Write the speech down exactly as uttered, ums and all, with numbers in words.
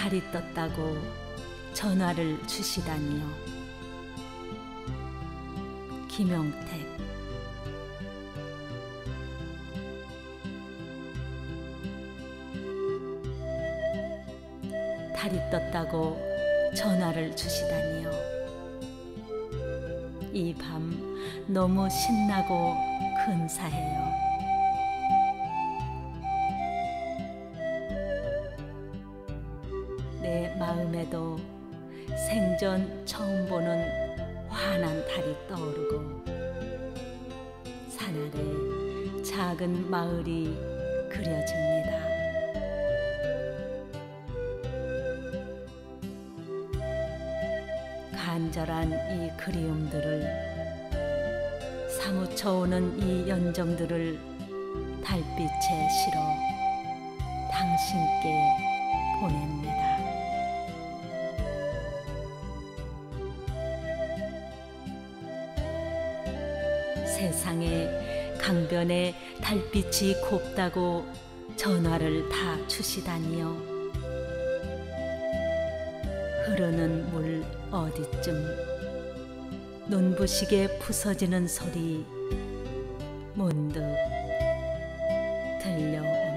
달이 떴다고 전화를 주시다니요. 김용택. 달이 떴다고 전화를 주시다니요. 이 밤 너무 신나고 근사해요. 내 마음에도 생전 처음 보는 환한 달이 떠오르고 산 아래 작은 마을이 그려집니다. 간절한 이 그리움들을 사무쳐오는 이 연정들을 달빛에 실어 당신께 보냅니다. 세상에 강변에 달빛이 곱다고 전화를 다 주시다니요. 흐르는 물 어디쯤 눈부시게 부서지는 소리 문득 들려옵니다.